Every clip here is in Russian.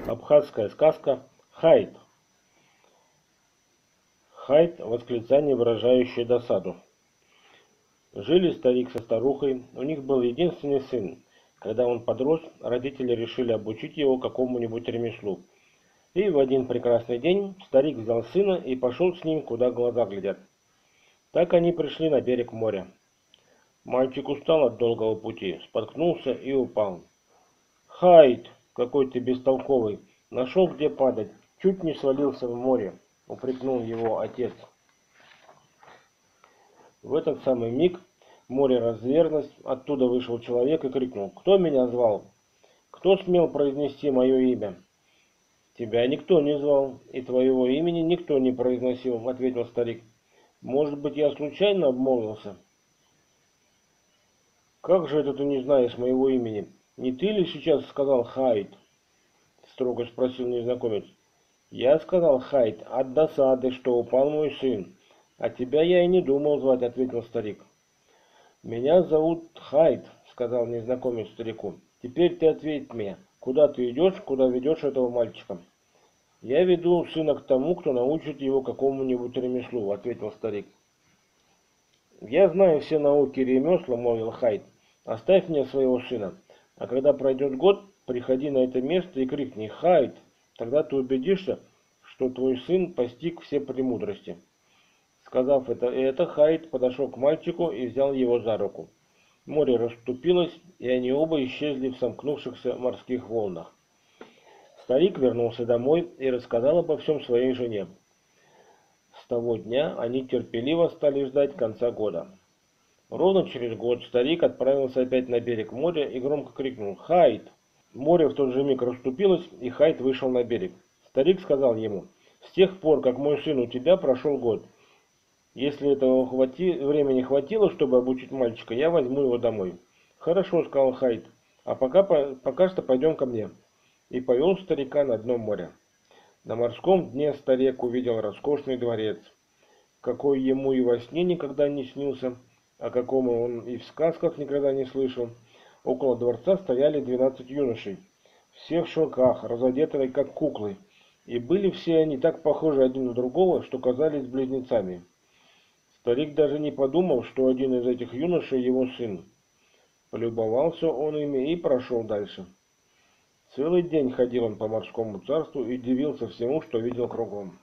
Абхазская сказка «Хайд». Хайд — восклицание, выражающее досаду. Жили старик со старухой, у них был единственный сын. Когда он подрос, родители решили обучить его какому-нибудь ремеслу. И в один прекрасный день старик взял сына и пошел с ним, куда глаза глядят. Так они пришли на берег моря. Мальчик устал от долгого пути, споткнулся и упал. «Хайд, какой ты бестолковый! Нашел, где падать, чуть не свалился в море!» — упрекнул его отец. В этот самый миг море разверзлось, оттуда вышел человек и крикнул: «Кто меня звал? Кто смел произнести мое имя?» «Тебя никто не звал, и твоего имени никто не произносил», — ответил старик. «Может быть, я случайно обмолвился?» «Как же это ты не знаешь моего имени? Не ты ли сейчас сказал Хайд?» — строго спросил незнакомец. «Я сказал Хайд от досады, что упал мой сын. А тебя я и не думал звать», — ответил старик. «Меня зовут Хайд», — сказал незнакомец старику. «Теперь ты ответь мне, куда ты идешь, куда ведешь этого мальчика?» «Я веду сына к тому, кто научит его какому-нибудь ремеслу», — ответил старик. «Я знаю все науки и ремесла», — молвил Хайд. «Оставь мне своего сына, а когда пройдет год, приходи на это место и крикни: Хайд! Тогда ты убедишься, что твой сын постиг все премудрости». Сказав это, Хайд подошел к мальчику и взял его за руку. Море расступилось, и они оба исчезли в сомкнувшихся морских волнах. Старик вернулся домой и рассказал обо всем своей жене. С того дня они терпеливо стали ждать конца года. Ровно через год старик отправился опять на берег моря и громко крикнул: «Хайд!». Море в тот же миг расступилось, и Хайд вышел на берег. Старик сказал ему: «С тех пор, как мой сын у тебя, прошел год. Если этого времени хватило, чтобы обучить мальчика, я возьму его домой». «Хорошо», — сказал Хайд, — «а пока что пойдем ко мне». И повел старика на дно моря. На морском дне старик увидел роскошный дворец, какой ему и во сне никогда не снился, о каком он и в сказках никогда не слышал. Около дворца стояли 12 юношей, все в шелках, разодетые как куклы, и были все они так похожи один на другого, что казались близнецами. Старик даже не подумал, что один из этих юношей его сын. Полюбовался он ими и прошел дальше. Целый день ходил он по морскому царству и дивился всему, что видел кругом.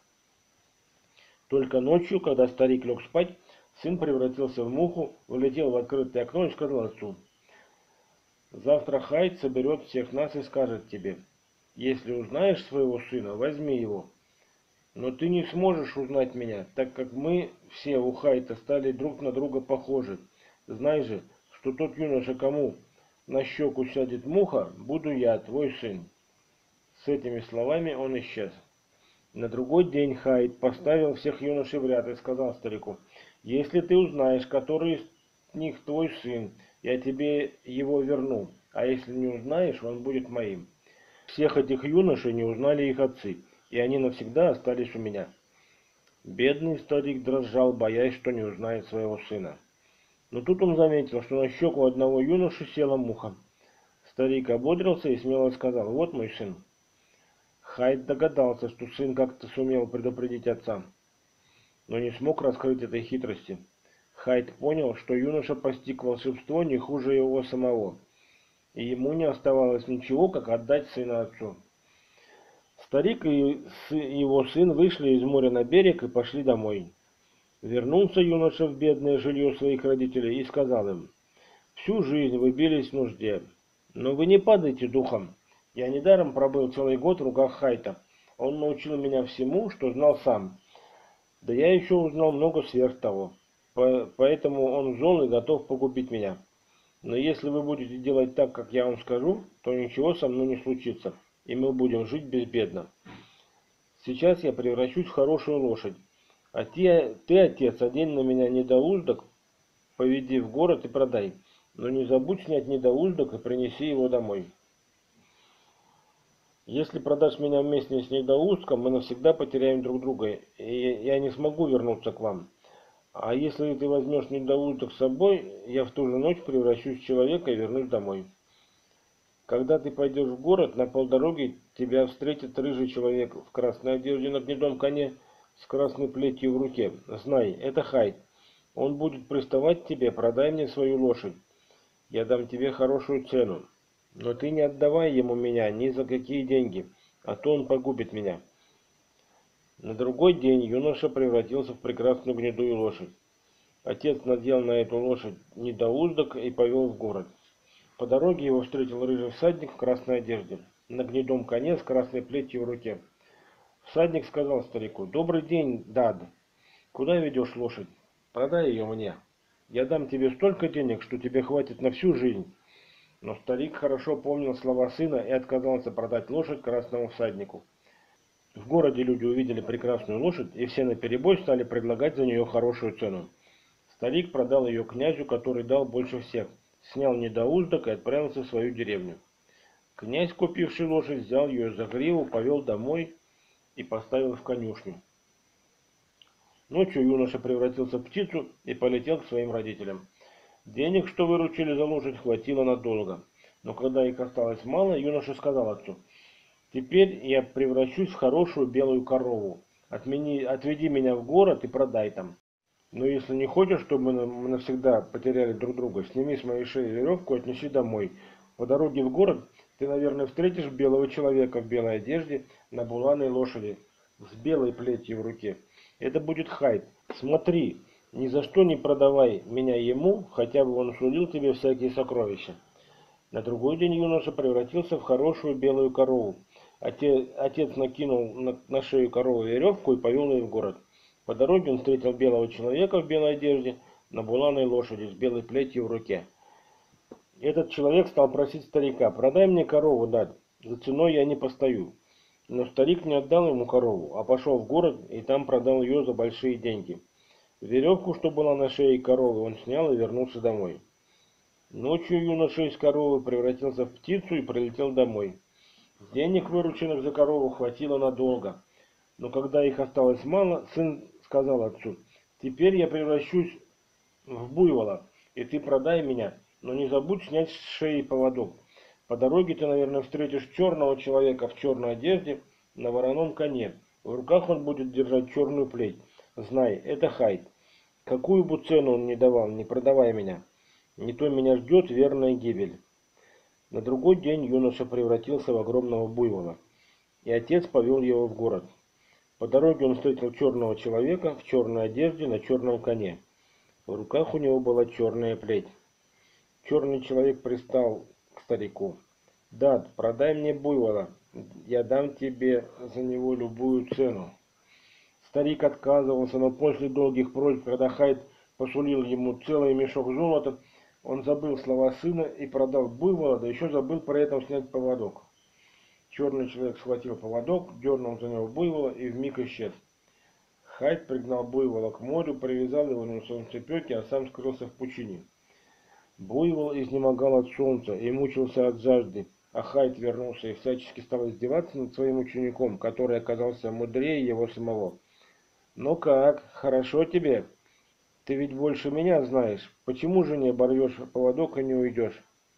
Только ночью, когда старик лег спать, сын превратился в муху, улетел в открытое окно и сказал отцу: «Завтра Хайд соберет всех нас и скажет тебе: если узнаешь своего сына, возьми его. Но ты не сможешь узнать меня, так как мы все у Хайда стали друг на друга похожи. Знай же, что тот юноша, кому на щеку сядет муха, буду я, твой сын». С этими словами он исчез. На другой день Хайд поставил всех юношей в ряд и сказал старику: «Если ты узнаешь, который из них твой сын, я тебе его верну, а если не узнаешь, он будет моим». Всех этих юношей не узнали их отцы, и они навсегда остались у меня. Бедный старик дрожал, боясь, что не узнает своего сына. Но тут он заметил, что на щеку одного юноши села муха. Старик ободрился и смело сказал: «Вот мой сын». Хайд догадался, что сын как-то сумел предупредить отца, но не смог раскрыть этой хитрости. Хайд понял, что юноша постиг волшебство не хуже его самого, и ему не оставалось ничего, как отдать сына отцу. Старик и его сын вышли из моря на берег и пошли домой. Вернулся юноша в бедное жилье своих родителей и сказал им: «Всю жизнь вы бились в нужде, но вы не падайте духом. Я недаром пробыл целый год в руках Хайда. Он научил меня всему, что знал сам. Да я еще узнал много сверх того. Поэтому он зол и готов погубить меня. Но если вы будете делать так, как я вам скажу, то ничего со мной не случится, и мы будем жить безбедно. Сейчас я превращусь в хорошую лошадь. А ты, отец, одень на меня недоуздок, поведи в город и продай. Но не забудь снять недоуздок и принеси его домой. Если продашь меня вместе с недоустком, мы навсегда потеряем друг друга, и я не смогу вернуться к вам. А если ты возьмешь недоуздок с собой, я в ту же ночь превращусь в человека и вернусь домой». Когда ты пойдешь в город, на полдороги тебя встретит рыжий человек в красной одежде на гнедом коне с красной плетью в руке. Знай, это Хайд. Он будет приставать к тебе, продай мне свою лошадь. Я дам тебе хорошую цену. Но ты не отдавай ему меня ни за какие деньги, а то он погубит меня. На другой день юноша превратился в прекрасную гнедую лошадь. Отец надел на эту лошадь недоуздок и повел в город. По дороге его встретил рыжий всадник в красной одежде, на гнедом коне с красной плетью в руке. Всадник сказал старику: «Добрый день, Дад. Куда ведешь лошадь? Продай ее мне. Я дам тебе столько денег, что тебе хватит на всю жизнь». Но старик хорошо помнил слова сына и отказался продать лошадь красному всаднику. В городе люди увидели прекрасную лошадь, и все наперебой стали предлагать за нее хорошую цену. Старик продал ее князю, который дал больше всех, снял недоуздок и отправился в свою деревню. Князь, купивший лошадь, взял ее за гриву, повел домой и поставил в конюшню. Ночью юноша превратился в птицу и полетел к своим родителям. Денег, что выручили за лошадь, хватило надолго. Но когда их осталось мало, юноша сказал отцу: «Теперь я превращусь в хорошую белую корову. Отведи меня в город и продай там. Но если не хочешь, чтобы мы навсегда потеряли друг друга, сними с моей шеи веревку и отнеси домой. По дороге в город ты, наверное, встретишь белого человека в белой одежде на буланой лошади с белой плетью в руке. Это будет Хайд. Смотри, ни за что не продавай меня ему, хотя бы он сулил тебе всякие сокровища». На другой день юноша превратился в хорошую белую корову. Отец накинул на шею коровы веревку и повел ее в город. По дороге он встретил белого человека в белой одежде на буланой лошади с белой плетью в руке. Этот человек стал просить старика: «Продай мне корову, Дад, за ценой я не постою». Но старик не отдал ему корову, а пошел в город и там продал ее за большие деньги. Веревку, что была на шее коровы, он снял и вернулся домой. Ночью юноша из коровы превратился в птицу и прилетел домой. Денег, вырученных за корову, хватило надолго. Но когда их осталось мало, сын сказал отцу: «Теперь я превращусь в буйвола, и ты продай меня, но не забудь снять с шеи поводок. По дороге ты, наверное, встретишь черного человека в черной одежде на вороном коне. В руках он будет держать черную плеть. Знай, это Хайд. Какую бы цену он ни давал, не продавай меня. Не то меня ждет верная гибель». На другой день юноша превратился в огромного буйвола, и отец повел его в город. По дороге он встретил черного человека в черной одежде на черном коне. В руках у него была черная плеть. Черный человек пристал к старику: «Дад, продай мне буйвола, я дам тебе за него любую цену». Старик отказывался, но после долгих просьб, когда Хайд посулил ему целый мешок золота, он забыл слова сына и продал буйвола, да еще забыл при этом снять поводок. Черный человек схватил поводок, дернул за него буйвола и вмиг исчез. Хайд пригнал буйвола к морю, привязал его на солнцепеке, а сам скрылся в пучине. Буйвол изнемогал от солнца и мучился от жажды, а Хайд вернулся и всячески стал издеваться над своим учеником, который оказался мудрее его самого. «Ну как, хорошо тебе? Ты ведь больше меня знаешь. Почему же не оборвешь поводок и не уйдешь?»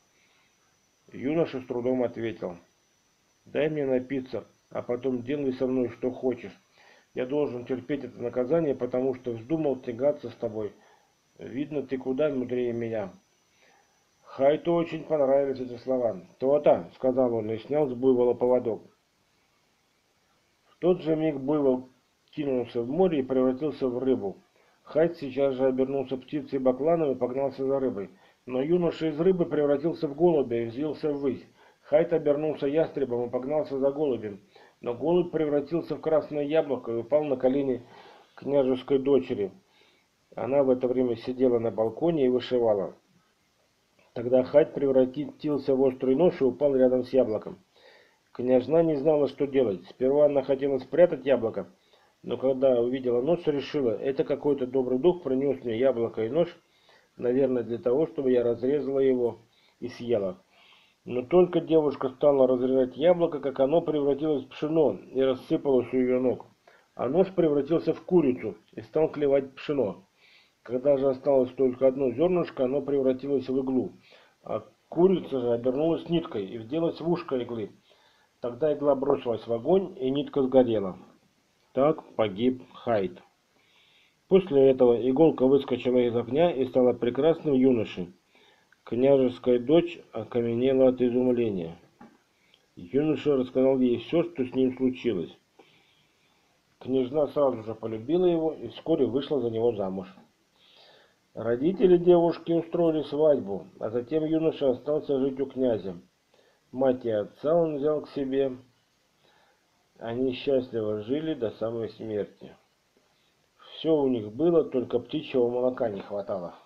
Юноша с трудом ответил: «Дай мне напиться, а потом делай со мной что хочешь. Я должен терпеть это наказание, потому что вздумал тягаться с тобой. Видно, ты куда мудрее меня». Хайту очень понравились эти слова. «То-то», — сказал он и снял с буйвола поводок. В тот же миг буйвол кинулся в море и превратился в рыбу. Хайт сейчас же обернулся птицей бакланом и погнался за рыбой. Но юноша из рыбы превратился в голубя и взвился ввысь. Хайт обернулся ястребом и погнался за голубем. Но голубь превратился в красное яблоко и упал на колени княжеской дочери. Она в это время сидела на балконе и вышивала. Тогда Хайт превратился в острый нож и упал рядом с яблоком. Княжна не знала, что делать. Сперва она хотела спрятать яблоко, но когда увидела нож, решила: это какой-то добрый дух принес мне яблоко и нож, наверное, для того, чтобы я разрезала его и съела. Но только девушка стала разрезать яблоко, как оно превратилось в пшено и рассыпалось у ее ног. А нож превратился в курицу и стал клевать пшено. Когда же осталось только одно зернышко, оно превратилось в иглу, а Курица же обернулась ниткой и вделась в ушко иглы. Тогда игла бросилась в огонь, и нитка сгорела. Так погиб Хайд. После этого иголка выскочила из огня и стала прекрасным юношей. Княжеская дочь окаменела от изумления. Юноша рассказал ей все, что с ним случилось. Княжна сразу же полюбила его и вскоре вышла за него замуж. Родители девушки устроили свадьбу, а затем юноша остался жить у князя. Мать и отца он взял к себе. Они счастливо жили до самой смерти. Все у них было, только птичьего молока не хватало.